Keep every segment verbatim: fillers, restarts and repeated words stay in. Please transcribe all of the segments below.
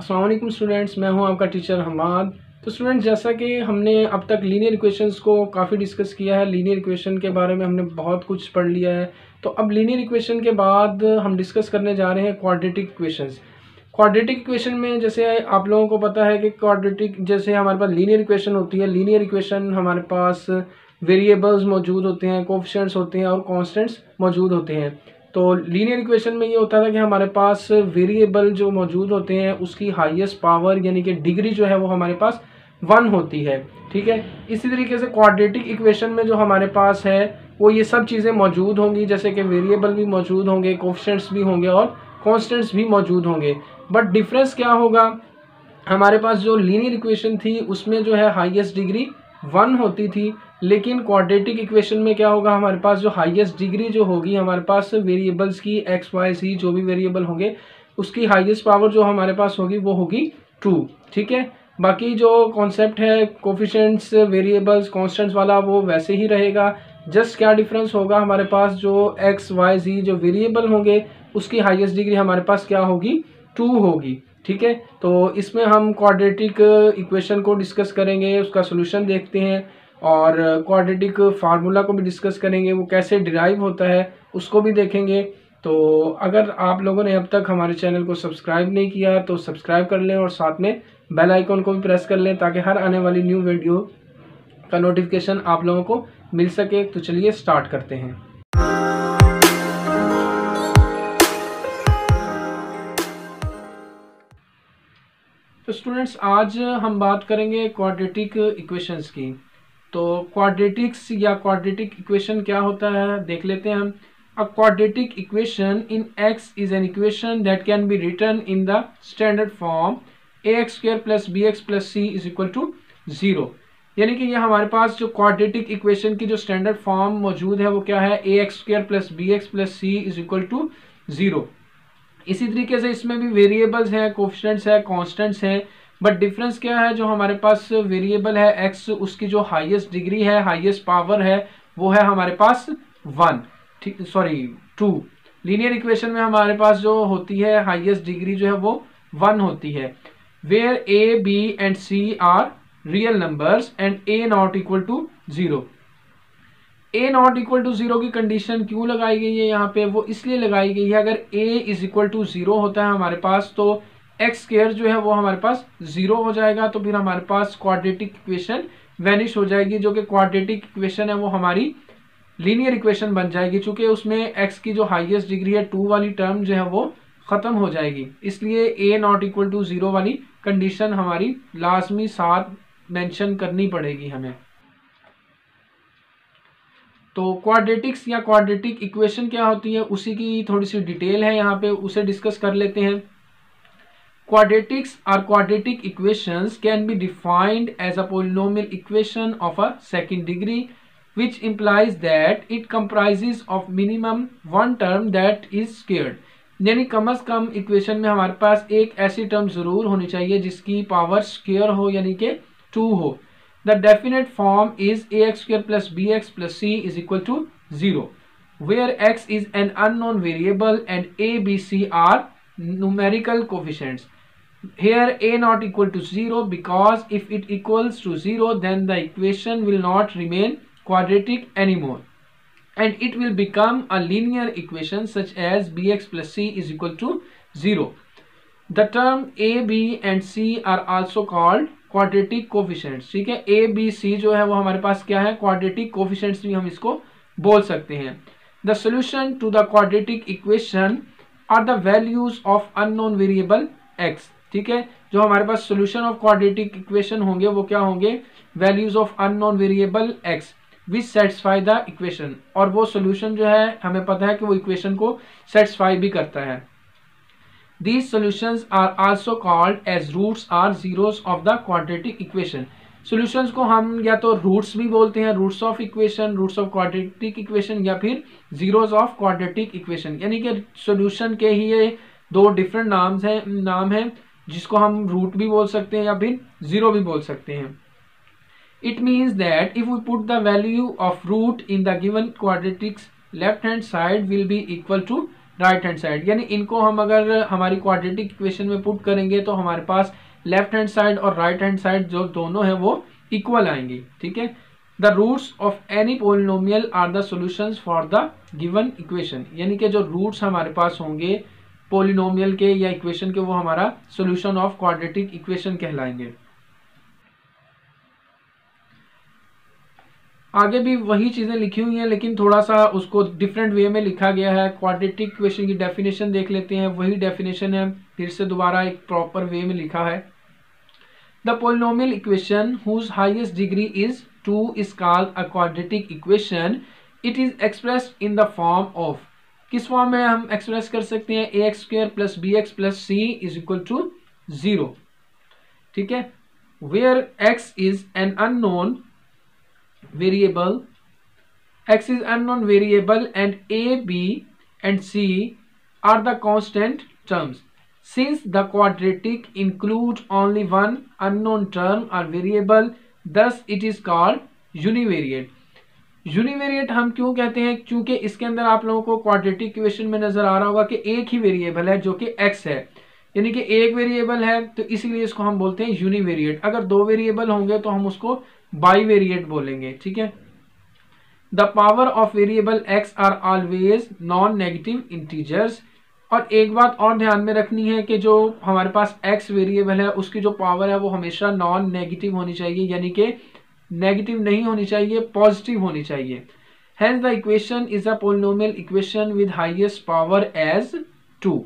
अस्सलाम वालेकुम स्टूडेंट्स, मैं हूं आपका टीचर हमाद। तो स्टूडेंट्स, जैसा कि हमने अब तक लीनियर इक्वेशंस को काफ़ी डिस्कस किया है, लीनियर इक्वेशन के बारे में हमने बहुत कुछ पढ़ लिया है। तो अब लीनियर इक्वेशन के बाद हम डिस्कस करने जा रहे हैं क्वाड्रेटिक इक्वेशंस। क्वाड्रेटिक इक्वेशन में जैसे आप लोगों को पता है कि क्वाड्रेटिक जैसे हमारे पास लीनियर इक्वेशन होती है, लीनियर इक्वेशन हमारे पास वेरिएबल्स मौजूद होते हैं, कोएफिशिएंट्स होते हैं और कांस्टेंट्स मौजूद होते हैं। तो लीनियर इक्वेशन में ये होता था कि हमारे पास वेरिएबल जो मौजूद होते हैं उसकी हाईएस्ट पावर यानी कि डिग्री जो है वो हमारे पास वन होती है। ठीक है, इसी तरीके से क्वाड्रेटिक इक्वेशन में जो हमारे पास है वो ये सब चीज़ें मौजूद होंगी, जैसे कि वेरिएबल भी मौजूद होंगे, कोएफिशिएंट्स भी होंगे और कांस्टेंट्स भी मौजूद होंगे। बट डिफरेंस क्या होगा, हमारे पास जो लीनियर इक्वेशन थी उसमें जो है हाईएस्ट डिग्री वन होती थी, लेकिन क्वाड्रेटिक इक्वेशन में क्या होगा, हमारे पास जो हाईएस्ट डिग्री जो होगी हमारे पास वेरिएबल्स की एक्स वाई सी जो भी वेरिएबल होंगे उसकी हाईएस्ट पावर जो हमारे पास होगी वो होगी टू। ठीक है, बाकी जो कॉन्सेप्ट है कोएफिशिएंट्स वेरिएबल्स कांस्टेंट्स वाला वो वैसे ही रहेगा। जस्ट क्या डिफरेंस होगा, हमारे पास जो एक्स वाई जी जो वेरिएबल होंगे उसकी हाईएस्ट डिग्री हमारे पास क्या होगी, टू होगी। ठीक है, तो इसमें हम क्वाड्रेटिक इक्वेशन को डिस्कस करेंगे, उसका सोल्यूशन देखते हैं और क्वाड्रेटिक फार्मूला को भी डिस्कस करेंगे, वो कैसे डिराइव होता है उसको भी देखेंगे। तो अगर आप लोगों ने अब तक हमारे चैनल को सब्सक्राइब नहीं किया तो सब्सक्राइब कर लें और साथ में बेल आइकन को भी प्रेस कर लें ताकि हर आने वाली न्यू वीडियो का नोटिफिकेशन आप लोगों को मिल सके। तो चलिए स्टार्ट करते हैं। तो स्टूडेंट्स, आज हम बात करेंगे क्वाड्रेटिक इक्वेशंस की। तो क्वाड्रेटिक्स या क्वाड्रेटिक इक्वेशन क्या होता है देख लेते हैं हम। A quadratic equation in x is an equation that can be written in the standard form a x square plus b x plus c is equal to zero. यानी कि ये हमारे पास जो क्वाड्रेटिक इक्वेशन की जो स्टैंडर्ड फॉर्म मौजूद है वो क्या है, a x square plus b x plus c is equal to zero. इसी तरीके से इसमें भी वेरिएबल्स हैं, कोएफिशिएंट्स है, कांस्टेंट्स हैं, बट डिफरेंस क्या है, जो हमारे पास वेरिएबल है एक्स उसकी जो हाईएस्ट डिग्री है, हाईएस्ट पावर है वो है हमारे पास वन, ठीक सॉरी टू। लीनियर इक्वेशन में हमारे पास जो होती है हाईएस्ट डिग्री जो है वो वन होती है, where a b and c are real numbers and a not equal to zero. A not equal to zero की कंडीशन क्यों लगाई गई है यहाँ पे, वो इसलिए लगाई गई है अगर a is equal to zero होता है हमारे पास तो एक्स स्क्वायर जो है वो हमारे पास जीरो हो जाएगा, तो फिर हमारे पास क्वाड्रेटिक इक्वेशन वैनिश हो जाएगी। जो कि क्वाड्रेटिक इक्वेशन है वो हमारी लीनियर इक्वेशन बन जाएगी, चूंकि उसमें एक्स की जो हाईएस्ट डिग्री है टू वाली टर्म जो है वो खत्म हो जाएगी। इसलिए a not equal to zero वाली कंडीशन हमारी लाजमी साथ मेंशन करनी पड़ेगी हमें। तो क्वाड्रेटिक्स या क्वाड्रेटिक इक्वेशन क्या होती है उसी की थोड़ी सी डिटेल है यहाँ पे, उसे डिस्कस कर लेते हैं। Quadratics or quadratic equations can be defined as a polynomial equation of a second degree, which implies that it comprises of minimum one term that is squared. यानी कम से कम इक्वेशन में हमारे पास एक ऐसी टर्म जरूर होनी चाहिए जिसकी पावर स्क्वायर हो यानी कि टू हो। The definite form is ax square plus bx plus c is equal to zero, where x is an unknown variable and a, b, c are numerical coefficients. Here a not equal to zero because if it equals to zero then the equation will not remain quadratic anymore and it will become a linear equation such as bx plus c is equal to zero. The term a, b and c are also called quadratic coefficients. ठीक है, a, b, c जो है वो हमारे पास क्या है, quadratic coefficients भी हम इसको बोल सकते हैं। The solution to the quadratic equation are the values of unknown variable x. ठीक है, जो हमारे पास सोल्यूशन ऑफ क्वाड्रेटिक इक्वेशन होंगे वो क्या होंगे, values of unknown variable x which satisfy the equation, और वो सोल्यूशन जो है हमें पता है कि वो इक्वेशन को सेटिस्फाई भी करता है। These solutions are also called as roots or zeros of the quadratic equation. Solutions को हम या तो रूट्स भी बोलते हैं, roots of equation, roots of quadratic equation, या फिर जीरोस ऑफ क्वाड्रेटिक इक्वेशन। यानी कि सॉल्यूशन के ही ये दो डिफरेंट नाम्स हैं नाम हैं जिसको हम रूट भी बोल सकते हैं या फिर जीरो भी बोल सकते हैं। It means that if we put the value of root in the given quadratics left hand side will be equal to right hand side, यानी इनको हम अगर हमारी क्वाड्रेटिक इक्वेशन में पुट करेंगे तो हमारे पास लेफ्ट हैंड साइड और राइट हैंड साइड जो दोनों है वो इक्वल आएंगी, ठीक है। The roots of any polynomial are the solutions for the given equation, यानी कि जो रूट्स हमारे पास होंगे पोलिनोमियल के या इक्वेशन के वो हमारा सॉल्यूशन ऑफ क्वाड्रेटिक इक्वेशन कहलाएंगे। आगे भी वही चीजें लिखी हुई हैं लेकिन थोड़ा सा उसको डिफरेंट वे में लिखा गया है। क्वाड्रेटिक इक्वेशन की डेफिनेशन देख लेते हैं, वही डेफिनेशन है, फिर से दोबारा एक प्रॉपर वे में लिखा है। The polynomial equation whose highest degree is two is called a quadratic equation. It is expressed in the form of, किस फॉर्म में हम एक्सप्रेस कर सकते हैं, a x square plus b x plus c is equal to zero, ठीक है। Where x is an unknown variable, x is unknown variable and a, b and c are the constant terms. Since the quadratic includes only one unknown term or variable, thus it is called univariate. Univariate हम क्यों कहते हैं, क्योंकि इसके अंदर आप लोगों को क्वाड्रेटिक इक्वेशन में नजर आ रहा होगा कि एक ही वेरिएबल है जो कि x है, यानी कि एक वेरिएबल है तो इसीलिए इसको हम बोलते हैं यूनिवेरिएट। अगर दो वेरिएबल होंगे तो हम उसको बाईवेरिएट बोलेंगे, ठीक है। The power of variable x are always non negative integers. और एक बात और ध्यान में रखनी है कि जो हमारे पास x वेरिएबल है उसकी जो पावर है वो हमेशा नॉन नेगेटिव होनी चाहिए, यानी कि नेगेटिव नहीं होनी चाहिए, पॉजिटिव होनी चाहिए। Hence the equation is a polynomial equation with highest power as two.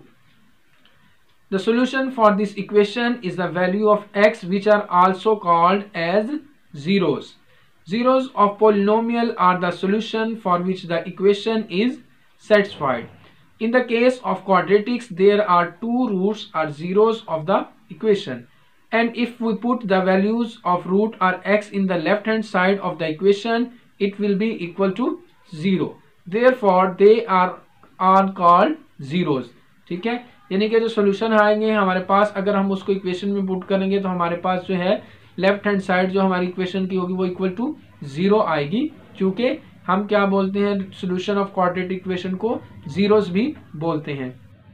The solution for this equation is the value of x, which are also called as zeros. Zeros of polynomial are the solution for which the equation is satisfied. In the case of quadratics, there are two roots or zeros of the equation, and if we put the values of root or x in the left hand side of the equation, it will be equal to zero. Therefore, they are are called zeros. ठीक है, यानी कि जो solution आएंगे हमारे पास, अगर हम उसको इक्वेशन में पुट करेंगे तो हमारे पास जो है लेफ्ट हैंड साइड जो हमारी इक्वेशन की होगी वो इक्वल टू जीरो आएगी, क्योंकि हम क्या बोलते हैं सोल्यूशन ऑफ क्वाड्रेटिक इक्वेशन को जीरोस भी बोलते हैं।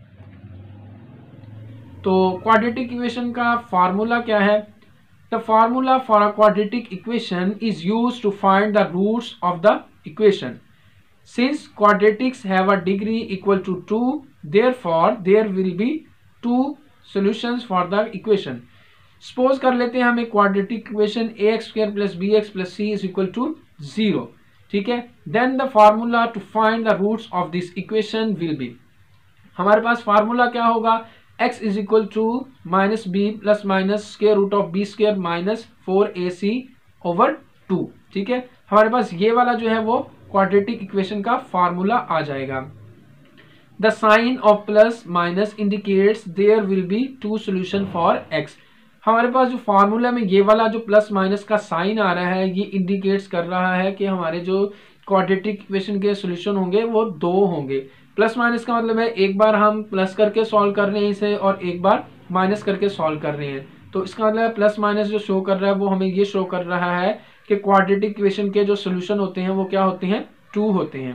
तो क्वाड्रेटिक इक्वेशन का फार्मूला क्या है? The formula for a quadratic equation is used to find the roots of the equation. Since quadratics have a degree equal to two, therefore there will be two solutions for the equation. Suppose कर लेते हैं हम एक quadratic equation a x square plus b x plus c is equal to zero, ठीक है। Then the formula to find the roots of this equation will be, हमारे पास formula क्या होगा, x is equal to minus b plus minus square root of b square minus four a c over two, ठीक है। हमारे पास ये वाला जो है वो क्वाड्रेटिक इक्वेशन का फार्मूला आ जाएगा। The sign of plus minus indicates there will be two solution for x. हमारे पास जो फार्मूला में ये वाला जो प्लस माइनस का साइन आ रहा है ये इंडिकेट्स कर रहा है कि हमारे जो क्वाड्रेटिक इक्वेशन के सॉल्यूशन होंगे वो दो होंगे। प्लस माइनस का मतलब है एक बार हम प्लस करके सॉल्व कर रहे हैं इसे और एक बार माइनस करके सॉल्व कर रहे हैं, तो इसका मतलब प्लस माइनस जो शो कर रहा है वो हमें ये शो कर रहा है कि क्वाड्रेटिक इक्वेशन के जो सॉल्यूशन होते हैं वो क्या होते हैं, टू होते हैं।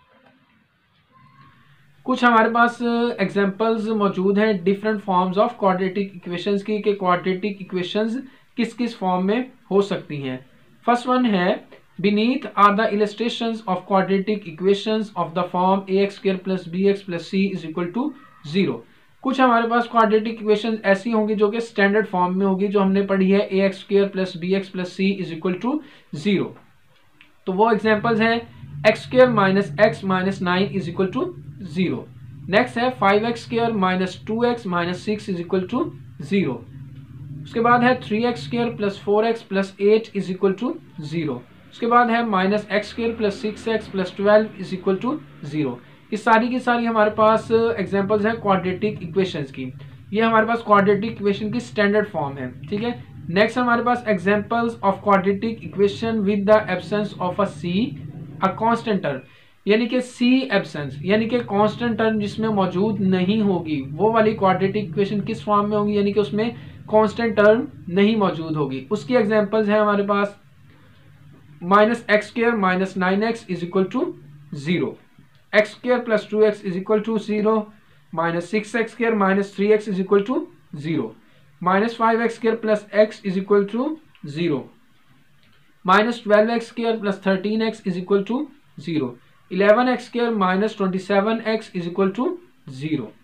कुछ हमारे पास एग्जांपल्स मौजूद हैं different forms of quadratic equations की, कि क्वाड्रेटिक इक्वेशंस किस किस फॉर्म में हो सकती हैं। फर्स्ट वन है, beneath are the illustrations of quadratic equations of the form a x square plus b x plus c is equal to zero. कुछ हमारे पास क्वाड्रेटिक इक्वेशन ऐसी होंगी जो कि स्टैंडर्ड फॉर्म में होगी, जो हमने पढ़ी है a x square plus b x plus c is equal to zero. तो वो एग्जांपल्स हैं x square minus x minus nine is equal to zero. Next है five x square minus two x minus six is equal to zero. उसके बाद है three x square plus four x plus eight is equal to zero. उसके बाद है minus x square plus six x plus twelve is equal to zero. ये सारी की सारी हमारे पास एग्जांपल्स हैं क्वाड्रेटिक इक्वेशंस की। ये हमारे पास क्वाड्रेटिक इक्वेशन की स्टैंडर्ड फॉर्म है, ठीक है। नेक्स्ट हमारे पास examples of quadratic equation with the absence of a C a constant term, यानी कि सी एब्सेंस यानी कि कांस्टेंट टर्म जिसमें मौजूद नहीं होगी, वो वाली क्वाड्रेटिक इक्वेशन किस फॉर्म में होगी, यानी कि उसमें कांस्टेंट टर्म नहीं मौजूद होगी। उसकी एग्जांपल्स हैं हमारे पास minus x square minus nine x is equal to zero. X square plus two x is equal to zero, minus six x square minus three x is equal to zero, minus five x square plus x is equal to zero, minus twelve x square plus thirteen x is equal to zero, eleven x square minus twenty seven x is equal to zero.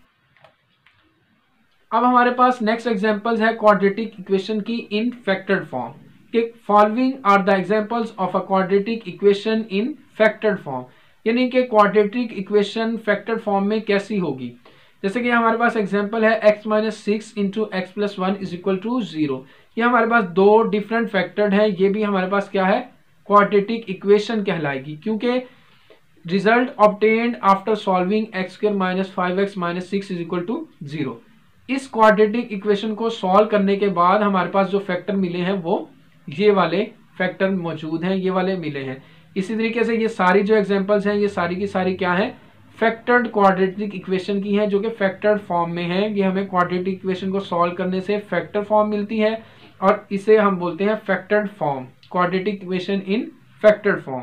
अब हमारे पास next examples है quadratic equation की in factored form कि following are the examples of a quadratic equation in factored form, यानी कि quadratic equation factored form में कैसी होगी। जैसे कि हमारे पास एग्जांपल है x minus six into x plus one is equal to zero. ये हमारे पास दो डिफरेंट फैक्टर्ड है, ये भी हमारे पास क्या है क्वाड्रेटिक इक्वेशन कहलाएगी, क्योंकि result obtained after solving x square minus five x minus six is equal to zero. इस क्वाड्रेटिक इक्वेशन को सॉल्व करने के बाद हमारे पास जो फैक्टर मिले हैं वो ये वाले फैक्टर मौजूद हैं, ये वाले मिले हैं। इसी तरीके से ये सारी जो एग्जांपल्स हैं ये सारी की सारी क्या है फैक्टर्ड क्वाड्रेटिक इक्वेशन की हैं, जो कि फैक्टर्ड फॉर्म में है। ये हमें क्वाड्रेटिक इक्वेशन को सॉल्व करने से फैक्टर फॉर्म मिलती है और इसे हम बोलते हैं factored form, quadratic equation in factored form.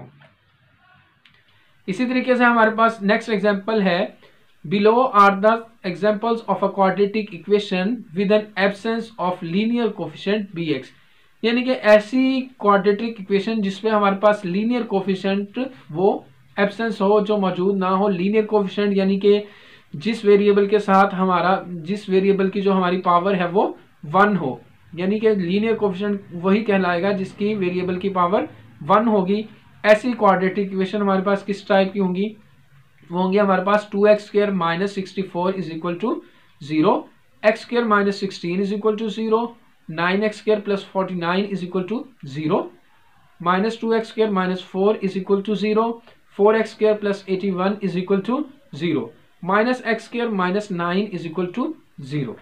इसी तरीके से हमारे पास नेक्स्ट एग्जांपल है below are the examples of a quadratic equation with an absence of linear coefficient bx, यानी कि ऐसी क्वाड्रेटिक इक्वेशन जिसमें हमारे पास लीनियर कोफिशिएंट वो एब्सेंस हो, जो मौजूद ना हो। लीनियर कोफिशिएंट यानी कि जिस वेरिएबल के साथ हमारा जिस वेरिएबल की जो हमारी पावर है वो वन हो, यानी कि लीनियर कोफिशिएंट वही कहलाएगा जिसकी वेरिएबल की पावर वन होगी। ऐसी क्वाड्रेटिक इक्वेशन हमारे पास किस टाइप की होंगी, वो होंगी हमारे पास two x square minus sixty four is equal to zero, x square minus sixteen is equal to zero, nine x square plus forty nine is equal to zero, minus two x square minus four is equal to zero, four x square plus eighty one is equal to zero, minus x square minus nine is equal to zero.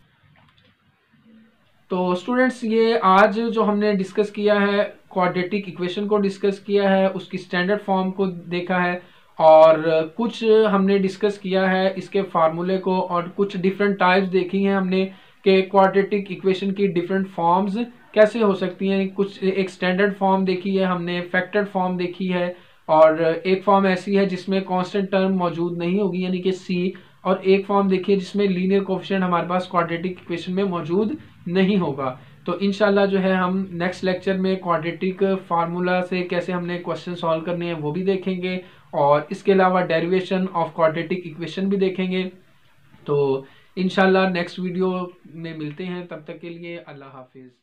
तो students ये आज जो हमने discuss किया है quadratic equation को discuss किया है, उसकी स्टैंडर्ड फॉर्म को देखा है और कुछ हमने डिस्कस किया है इसके फार्मूले को, और कुछ डिफरेंट टाइप्स देखी हैं हमने कि क्वाड्रेटिक इक्वेशन की डिफरेंट फॉर्म्स कैसे हो सकती हैं। कुछ एक स्टैंडर्ड फॉर्म देखी है हमने, फैक्टर्ड फॉर्म देखी है, और एक फॉर्म ऐसी है जिसमें कांस्टेंट टर्म मौजूद नहीं होगी यानी कि सी, और एक फॉर्म देखिए जिसमें लीनियर कोफिशिएंट हमारे पास क्वाड्रेटिक इक्वेशन में मौजूद नहीं होगा। तो इंशाल्लाह जो है हम नेक्स्ट लेक्चर में क्वाड्रेटिक फार्मूला से कैसे हमने क्वेश्चन सॉल्व करने हैं वो भी देखेंगे, और इसके अलावा डेरिवेशन ऑफ क्वाड्रेटिक इक्वेशन भी देखेंगे। तो इंशाल्लाह नेक्स्ट वीडियो में मिलते हैं, तब तक के लिए अल्लाह हाफिज़।